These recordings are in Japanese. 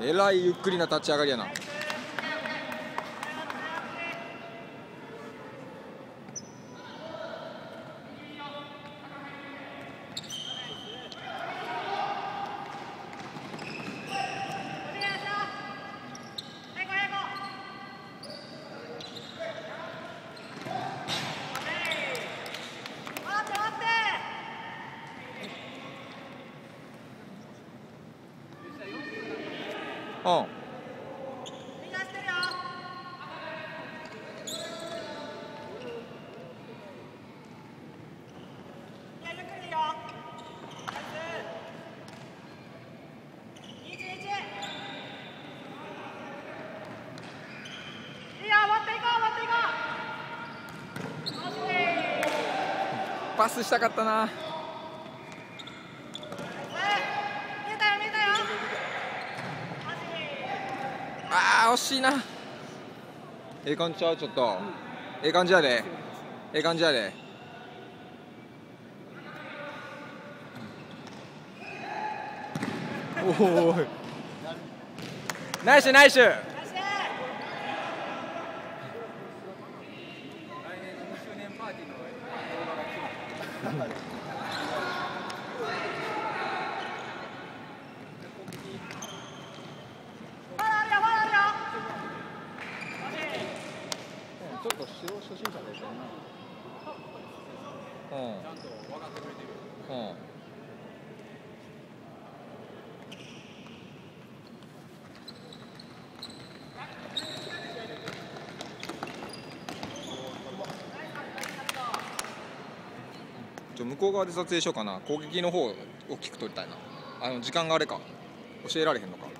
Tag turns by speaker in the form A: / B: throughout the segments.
A: えらいゆっくりな立ち上がりやな。うん。パスしたかったな。あー惜しいな。ええ感じちゃう。ちょっとええ感じやで。ええ感じやで。おおナイスナイス。ちょっと初心者でしょな。うん。ちゃんと分かってくれてる。うん。向こう側で撮影しようかな。攻撃の方を大きく撮りたいな。時間があれか教えられへんのか。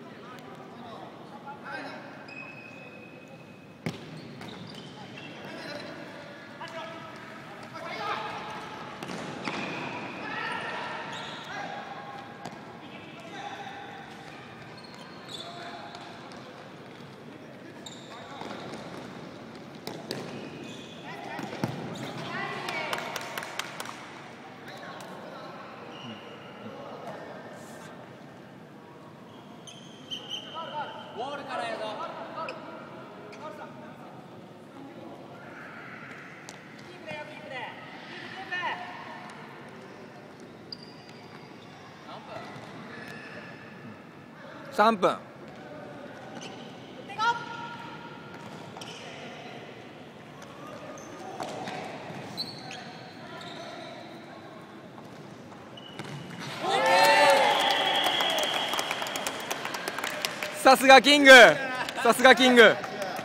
A: ボールからやぞ。3分。さすがキング、さすがキング。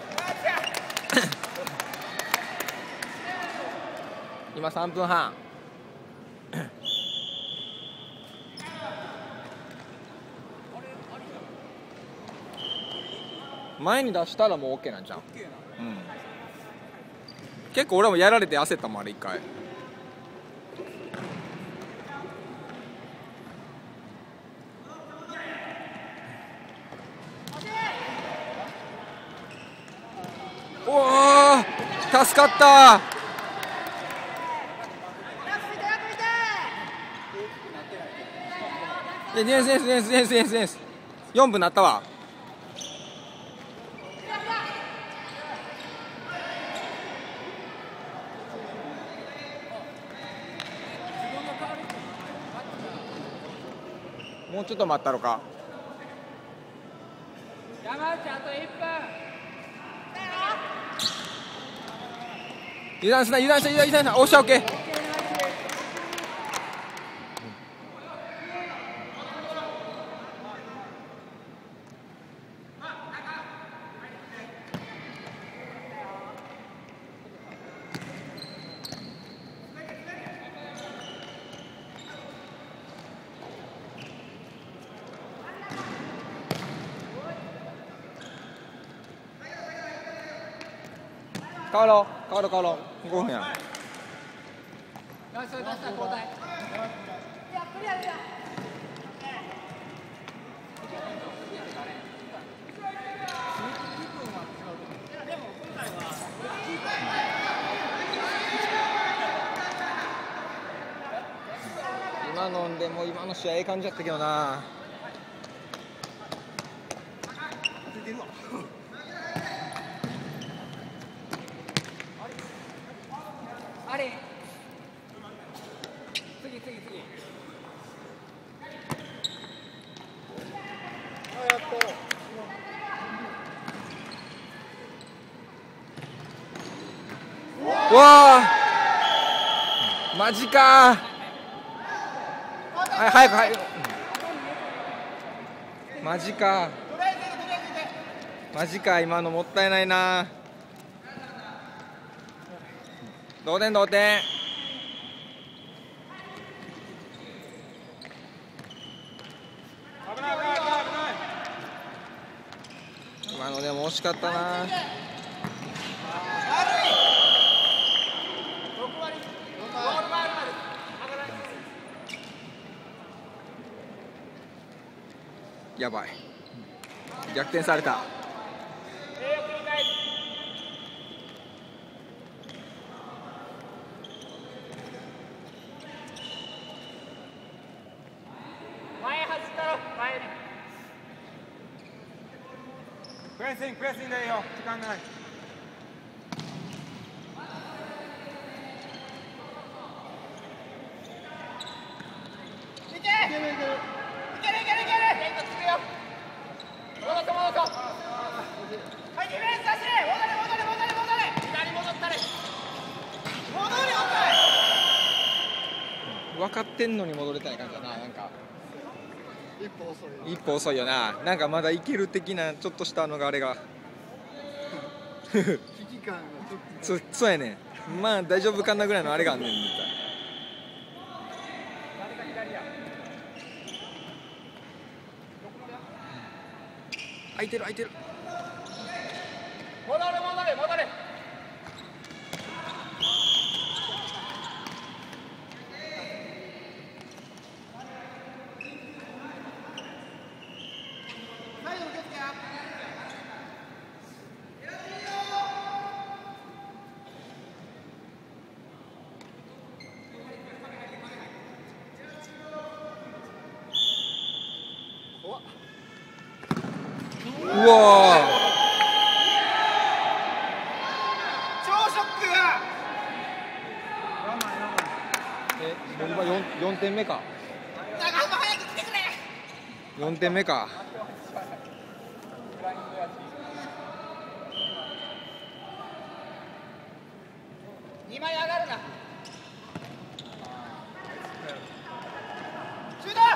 A: 今3分半。前に出したらもう OK なんじゃん。うん、結構俺もやられて焦ったもんあれ1回。おお助かった。ディフェンス4分なったわ。もうちょっと待ったろか。山内あと1分。油断すな。おっしゃ OK。変わろう5分や。今のんでも今の試合いい感じやったけどな。
B: てるわ。
A: あれ次。わあマジかー。早くマジか今のもったいないな。同点今のでも惜しかったな。やばい逆転された。
C: 前走ったろ前に。
B: プレスインだよ、時間ない。
A: 分かってんのに戻れたい感じだな。なんか一歩遅いよな。なんかまだいける的なちょっとしたあのがあれが
B: 危機感がちょっと
A: そうやねん。まあ大丈夫かなぐらいのあれがあんねんみたい。空いてる
C: 戻れ
A: うわ
B: 超ショックや。
A: 4点目か。4点目か。
C: 2枚上がるな。シュート。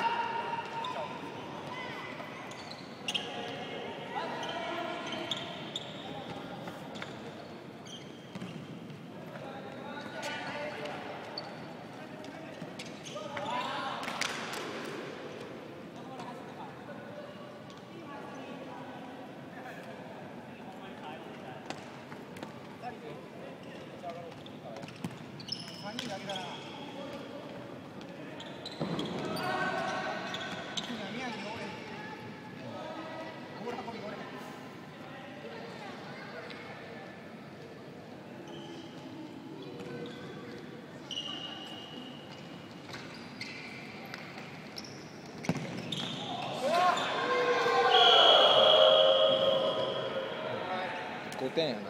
A: 5点やな。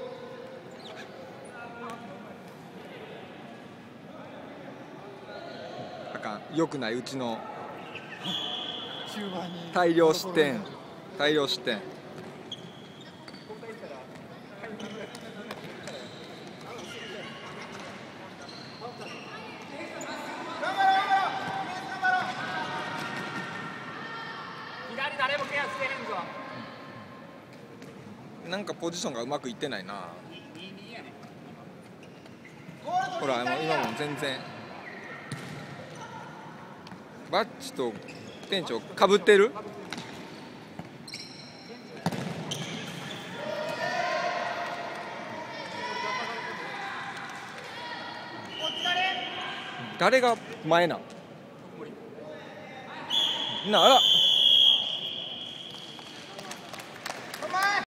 A: あかん。よくないうちの
B: 中盤に
A: 大量失点。
C: 左誰もケアしてへんぞ。
A: なんかポジションがうまくいってないな。ほら今も全然バッジと店長かぶってる。誰が前なんなあら。